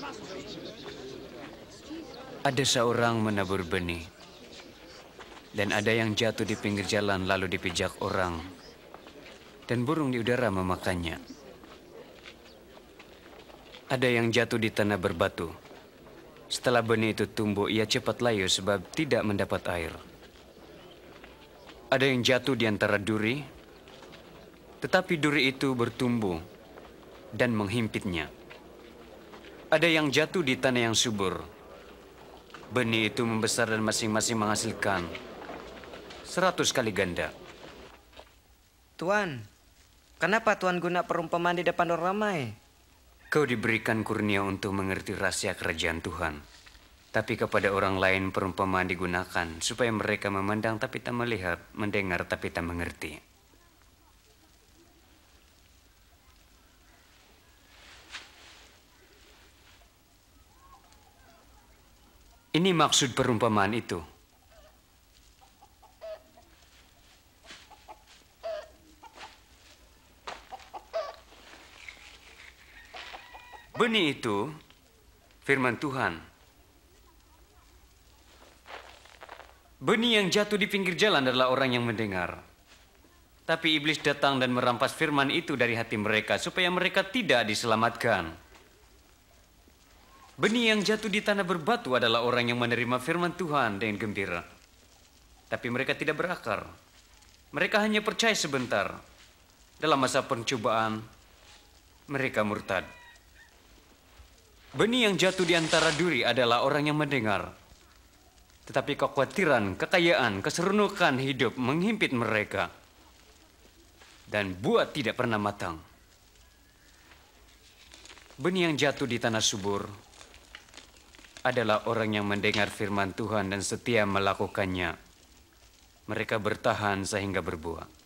Ada seorang menabur benih, dan ada yang jatuh di pinggir jalan lalu dipijak orang, dan burung di udara memakannya. Ada yang jatuh di tanah berbatu. Setelah benih itu tumbuh, ia cepat layu sebab tidak mendapat air. Ada yang jatuh di antara duri, tetapi duri itu bertumbuh dan menghimpitnya. Ada yang jatuh di tanah yang subur. Benih itu membesar dan masing-masing menghasilkan 100 kali ganda. Tuan, kenapa Tuan guna perumpamaan di depan orang ramai? Kau diberikan kurnia untuk mengerti rahasia kerajaan Tuhan. Tapi kepada orang lain perumpamaan digunakan supaya mereka memandang tapi tak melihat, mendengar tapi tak mengerti. Ini maksud perumpamaan itu. Benih itu firman Tuhan. Benih yang jatuh di pinggir jalan adalah orang yang mendengar. Tapi iblis datang dan merampas firman itu dari hati mereka supaya mereka tidak diselamatkan. Benih yang jatuh di tanah berbatu adalah orang yang menerima firman Tuhan dengan gembira. Tapi mereka tidak berakar. Mereka hanya percaya sebentar. Dalam masa pencobaan, mereka murtad. Benih yang jatuh di antara duri adalah orang yang mendengar. Tetapi kekhawatiran, kekayaan, keserenukan hidup menghimpit mereka. Dan buah tidak pernah matang. Benih yang jatuh di tanah subur adalah orang yang mendengar firman Tuhan dan setia melakukannya. Mereka bertahan sehingga berbuah.